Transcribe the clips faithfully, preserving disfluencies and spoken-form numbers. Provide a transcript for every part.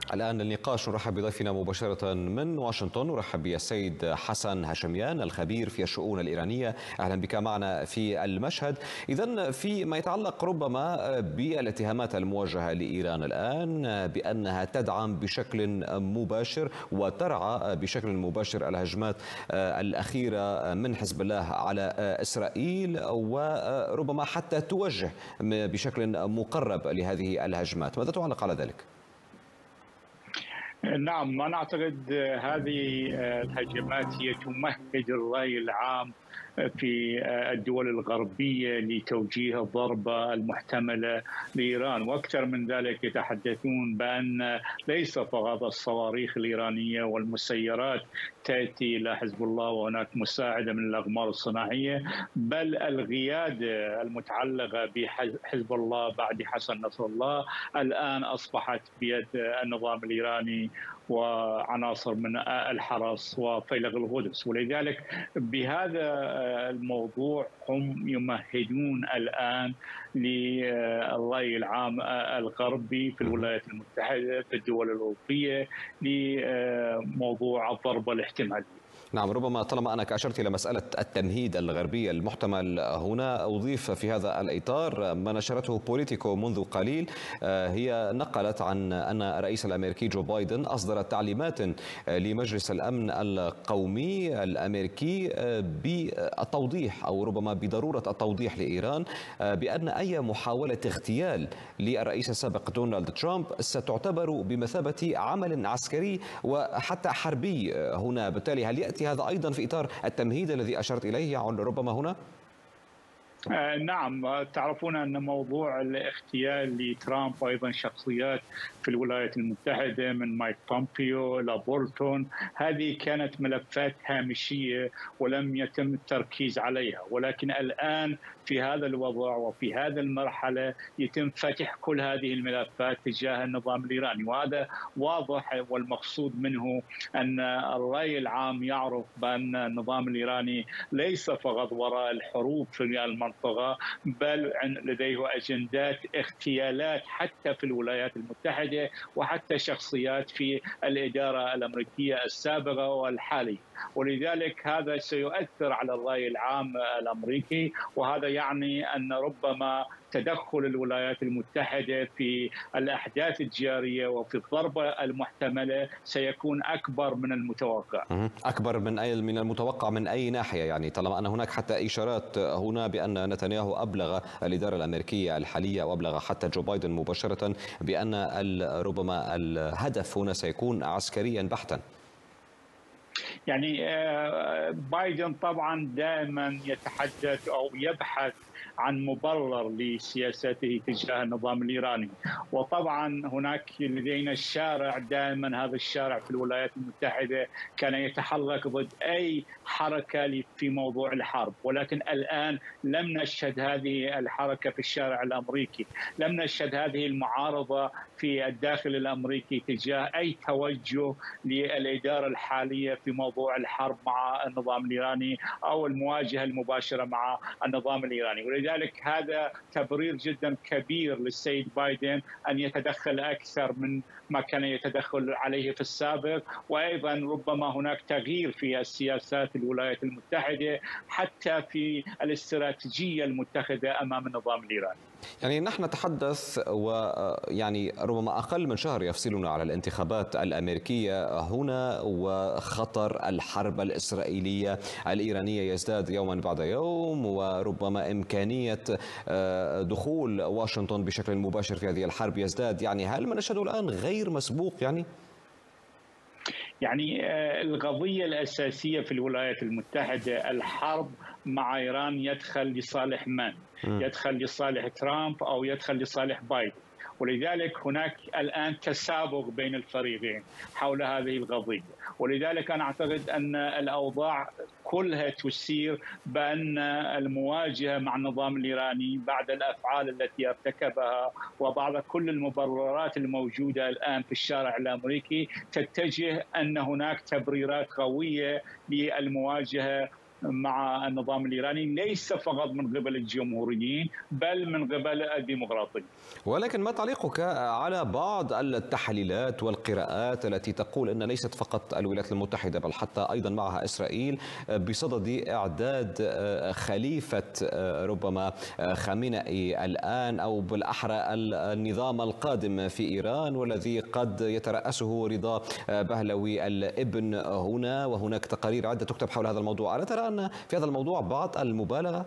الآن للنقاش نرحب بضيفنا مباشرة من واشنطن. نرحب بالسيد حسن هاشميان الخبير في الشؤون الإيرانية. أهلا بك معنا في المشهد. إذن فيما يتعلق ربما بالاتهامات الموجهة لإيران الآن بأنها تدعم بشكل مباشر وترعى بشكل مباشر الهجمات الأخيرة من حزب الله على إسرائيل، وربما حتى توجه بشكل مقرب لهذه الهجمات، ماذا تعلق على ذلك؟ نعم، أنا أعتقد هذه الهجمات هي تمهد الرأي العام في الدول الغربية لتوجيه الضربة المحتملة لإيران، وأكثر من ذلك يتحدثون بأن ليس فقط الصواريخ الإيرانية والمسيرات تأتي إلى حزب الله وهناك مساعدة من الأقمار الصناعية، بل القيادة المتعلقة بحزب الله بعد حسن نصر الله الآن أصبحت بيد النظام الإيراني وعناصر من الحرس وفيلق القدس. ولذلك بهذا الموضوع هم يمهدون الآن للرأي العام الغربي في الولايات المتحدة في الدول الأوروبية لموضوع الضربة الاحتمالية. نعم، ربما طالما أنك أشرت إلى مسألة التمهيد الغربي المحتمل هنا، أضيف في هذا الإطار ما نشرته بوليتيكو منذ قليل. هي نقلت عن أن الرئيس الأمريكي جو بايدن أصدر تعليمات لمجلس الأمن القومي الأمريكي بالتوضيح أو ربما بضرورة التوضيح لإيران بأن أي محاولة اغتيال للرئيس السابق دونالد ترامب ستعتبر بمثابة عمل عسكري وحتى حربي هنا. بالتالي هل يأتي هذا أيضا في إطار التمهيد الذي أشرت إليه ربما هنا؟ آه نعم، تعرفون أن موضوع الاغتيال لترامب وأيضا شخصيات في الولايات المتحدة من مايك بومبيو إلى بولتون، هذه كانت ملفات هامشية ولم يتم التركيز عليها، ولكن الآن في هذا الوضع وفي هذه المرحلة يتم فتح كل هذه الملفات تجاه النظام الإيراني، وهذا واضح، والمقصود منه أن الرأي العام يعرف بأن النظام الإيراني ليس فقط وراء الحروب في المنطقة، بل لديه أجندات اغتيالات حتى في الولايات المتحدة وحتى شخصيات في الإدارة الأمريكية السابقة والحالية. ولذلك هذا سيؤثر على الرأي العام الأمريكي، وهذا يعني أن ربما تدخل الولايات المتحدة في الأحداث الجارية وفي الضربة المحتملة سيكون أكبر من المتوقع. أكبر من أي من المتوقع من أي ناحية؟ يعني طالما أن هناك حتى إشارات هنا بأن نتنياهو أبلغ الإدارة الأمريكية الحالية وأبلغ حتى جو بايدن مباشرة بأن ربما الهدف هنا سيكون عسكريا بحتا. يعني بايدن طبعا دائما يتحدث أو يبحث عن مبرر لسياسته تجاه النظام الإيراني، وطبعا هناك لدينا الشارع دائما، هذا الشارع في الولايات المتحدة كان يتحرك ضد أي حركة في موضوع الحرب، ولكن الآن لم نشهد هذه الحركة في الشارع الأمريكي، لم نشهد هذه المعارضة في الداخل الأمريكي تجاه أي توجه للإدارة الحالية في موضوع الحرب مع النظام الإيراني أو المواجهة المباشرة مع النظام الإيراني. ولذلك هذا تبرير جدا كبير للسيد بايدن أن يتدخل أكثر من ما كان يتدخل عليه في السابق، وأيضا ربما هناك تغيير في السياسات الولايات المتحدة حتى في الاستراتيجية المتخذة أمام النظام الإيراني. يعني نحن نتحدث ويعني ربما أقل من شهر يفصلنا على الانتخابات الأمريكية هنا، وخطر الحرب الإسرائيلية الإيرانية يزداد يوما بعد يوم، وربما إمكانية دخول واشنطن بشكل مباشر في هذه الحرب يزداد. يعني هل ما نشهده الآن غير مسبوق؟ يعني يعني القضية الأساسية في الولايات المتحدة الحرب مع إيران يدخل لصالح من؟ يدخل لصالح ترامب أو يدخل لصالح بايدن، ولذلك هناك الآن تسابق بين الفريقين حول هذه القضية. ولذلك أنا أعتقد أن الأوضاع كلها تسير بأن المواجهة مع النظام الإيراني بعد الأفعال التي ارتكبها وبعد كل المبررات الموجودة الآن في الشارع الأمريكي تتجه أن هناك تبريرات قوية للمواجهة مع النظام الإيراني، ليس فقط من قبل الجمهوريين بل من قبل الديمقراطيين. ولكن ما تعليقك على بعض التحليلات والقراءات التي تقول أن ليست فقط الولايات المتحدة بل حتى أيضا معها إسرائيل بصدد إعداد خليفة ربما خامنئي الآن، أو بالأحرى النظام القادم في إيران والذي قد يترأسه رضا بهلوي الابن هنا، وهناك تقارير عدة تكتب حول هذا الموضوع. ألا ترى أن في هذا الموضوع بعض المبالغة؟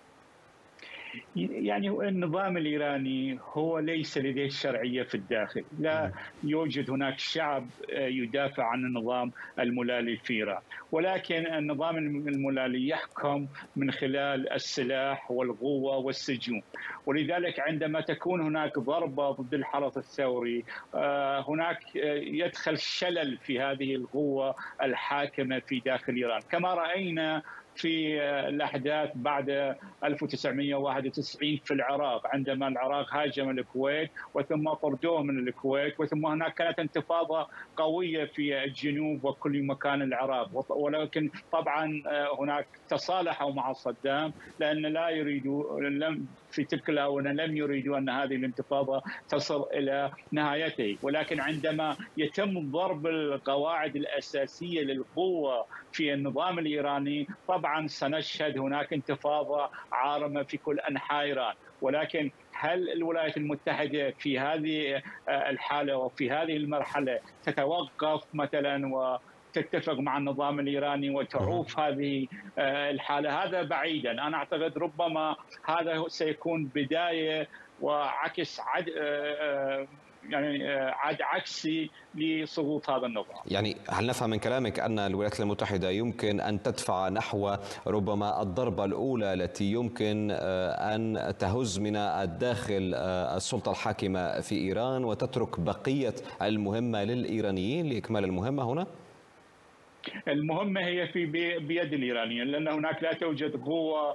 يعني النظام الإيراني هو ليس لديه الشرعية في الداخل، لا يوجد هناك شعب يدافع عن النظام الملالي في إيران، ولكن النظام الملالي يحكم من خلال السلاح والقوة والسجون. ولذلك عندما تكون هناك ضربة ضد الحرس الثوري هناك يدخل شلل في هذه القوة الحاكمة في داخل إيران، كما رأينا في الأحداث بعد ألف وتسعمئة وواحد وتسعين في العراق، عندما العراق هاجم الكويت وثم طردوه من الكويت، وثم هناك كانت انتفاضة قوية في الجنوب وكل مكان العراق. ولكن طبعا هناك تصالحوا مع صدام لأن لا يريدوا لم في تلك الآونة لم يريدوا أن هذه الانتفاضة تصل إلى نهايته. ولكن عندما يتم ضرب القواعد الأساسية للقوة في النظام الإيراني طبعا سنشهد هناك انتفاضة عارمة في كل أنحاء إيران. ولكن هل الولايات المتحدة في هذه الحالة وفي هذه المرحلة تتوقف مثلا و تتفق مع النظام الإيراني وتعوف هذه الحالة؟ هذا بعيدا. أنا أعتقد ربما هذا سيكون بداية وعكس عد يعني عد عكسي لسقوط هذا النظام. يعني هل نفهم من كلامك أن الولايات المتحدة يمكن أن تدفع نحو ربما الضربة الأولى التي يمكن أن تهز من الداخل السلطة الحاكمة في إيران وتترك بقية المهمة للإيرانيين لإكمال المهمة هنا؟ المهمة هي في بيد الإيرانيين، لأن هناك لا توجد قوة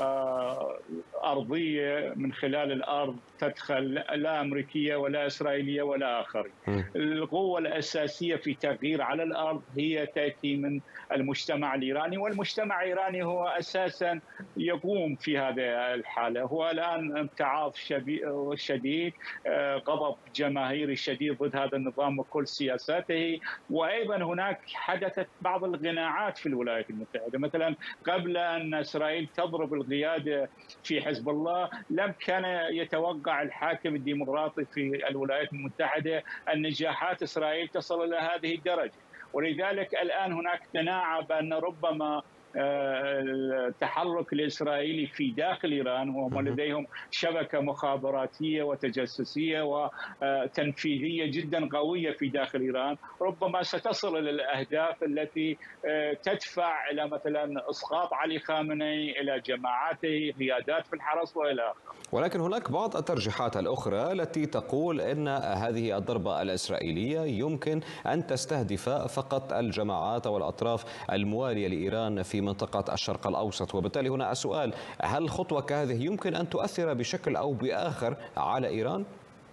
أرضية من خلال الأرض تدخل، لا أمريكية ولا إسرائيلية ولا آخرين. القوة الأساسية في تغيير على الأرض هي تأتي من المجتمع الإيراني، والمجتمع الإيراني هو أساسا يقوم في هذه الحالة. هو الآن امتعاض شديد، غضب جماهيري شديد ضد هذا النظام وكل سياساته. وأيضا هناك حدثت بعض القناعات في الولايات المتحدة، مثلا قبل أن إسرائيل تضرب القيادة في حزب الله لم كان يتوقع الحاكم الديمقراطي في الولايات المتحدة أن نجاحات إسرائيل تصل إلى هذه الدرجة. ولذلك الآن هناك قناعة بأن ربما التحرك الإسرائيلي في داخل إيران، وهم لديهم شبكة مخابراتية وتجسسية وتنفيذية جدا قوية في داخل إيران، ربما ستصل إلى الأهداف التي تدفع إلى مثلا إسقاط علي خامنئي، إلى جماعاته، قيادات في الحرس وإلى آخره. ولكن هناك بعض الترجيحات الأخرى التي تقول أن هذه الضربة الإسرائيلية يمكن أن تستهدف فقط الجماعات والأطراف الموالية لإيران في منطقة الشرق الأوسط. وبالتالي هنا السؤال، هل خطوة كهذه يمكن أن تؤثر بشكل أو بآخر على إيران؟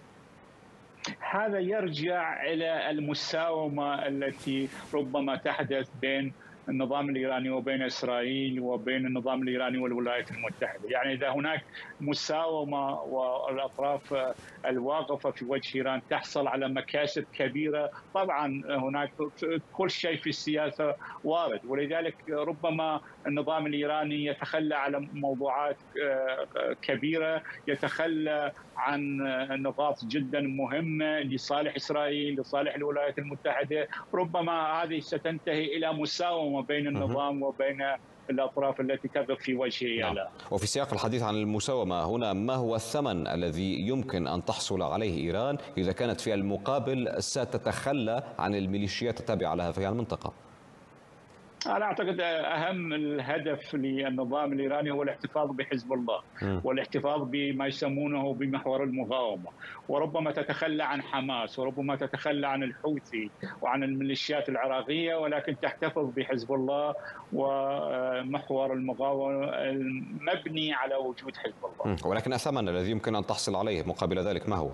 هذا يرجع إلى المساومة التي ربما تحدث بين النظام الإيراني وبين إسرائيل وبين النظام الإيراني والولايات المتحدة. يعني إذا هناك مساومة والأطراف الواقفة في وجه إيران تحصل على مكاسب كبيرة، طبعا هناك كل شيء في السياسة وارد. ولذلك ربما النظام الإيراني يتخلى على موضوعات كبيرة، يتخلى عن نقاط جدا مهمة لصالح إسرائيل، لصالح الولايات المتحدة. ربما هذه ستنتهي إلى مساومة بين النظام وبين الأطراف التي تقف في وجهه. نعم. وفي سياق الحديث عن المساومة هنا، ما هو الثمن الذي يمكن أن تحصل عليه إيران إذا كانت في المقابل ستتخلى عن الميليشيات التابعة لها في المنطقة؟ أنا أعتقد أهم الهدف للنظام الإيراني هو الاحتفاظ بحزب الله م. والاحتفاظ بما يسمونه بمحور المقاومة، وربما تتخلى عن حماس، وربما تتخلى عن الحوثي وعن الميليشيات العراقية، ولكن تحتفظ بحزب الله ومحور المقاومة المبني على وجود حزب الله. م. ولكن الثمن الذي يمكن أن تحصل عليه مقابل ذلك ما هو؟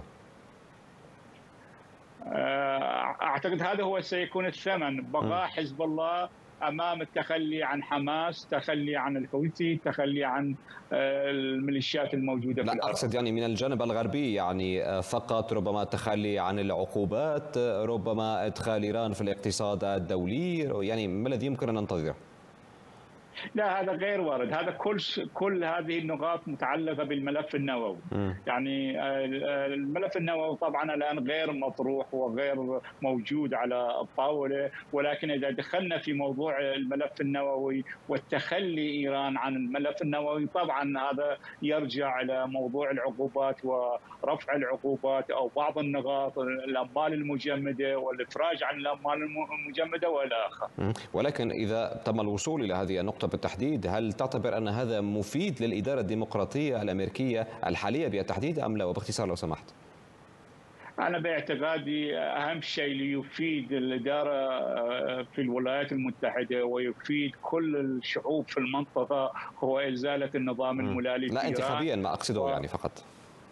أعتقد هذا هو سيكون الثمن، بقاء حزب الله امام التخلي عن حماس، تخلي عن الحوثي، تخلي عن الميليشيات الموجوده في لا العراق. اقصد يعني من الجانب الغربي، يعني فقط ربما التخلي عن العقوبات، ربما ادخال ايران في الاقتصاد الدولي، يعني ما الذي يمكن ان ننتظره؟ لا هذا غير وارد، هذا كل كل هذه النقاط متعلقه بالملف النووي. م. يعني الملف النووي طبعا الان غير مطروح وغير موجود على الطاوله، ولكن اذا دخلنا في موضوع الملف النووي والتخلي ايران عن الملف النووي، طبعا هذا يرجع الى موضوع العقوبات ورفع العقوبات او بعض النقاط، الاموال المجمده والافراج عن الاموال المجمده والى اخره. ولكن اذا تم الوصول الى هذه النقطه بالتحديد، هل تعتبر أن هذا مفيد للإدارة الديمقراطية الأمريكية الحالية بالتحديد أم لا؟ وباختصار لو سمحت. أنا باعتقادي أهم شيء ليفيد الإدارة في الولايات المتحدة ويفيد كل الشعوب في المنطقة هو إزالة النظام الملالي في لا إيران. انتخابيا ما أقصده و... يعني فقط.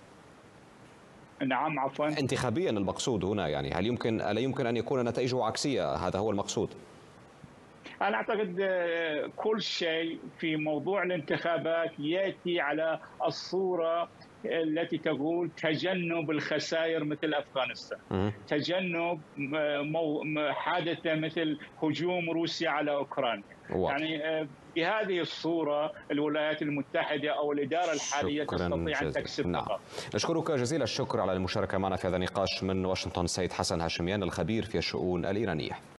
نعم عفوا. انتخابيا المقصود هنا، يعني هل يمكن ألا يمكن أن يكون نتائجه عكسية؟ هذا هو المقصود. أنا أعتقد كل شيء في موضوع الانتخابات يأتي على الصورة التي تقول تجنب الخسائر مثل أفغانستان، م. تجنب حادثة مثل هجوم روسيا على أوكرانيا. واضح. يعني بهذه الصورة الولايات المتحدة أو الإدارة الحالية تستطيع أن تكسب. نعم. نشكرك جزيل الشكر على المشاركة معنا في هذا النقاش من واشنطن، سيد حسن هاشميان الخبير في الشؤون الإيرانية.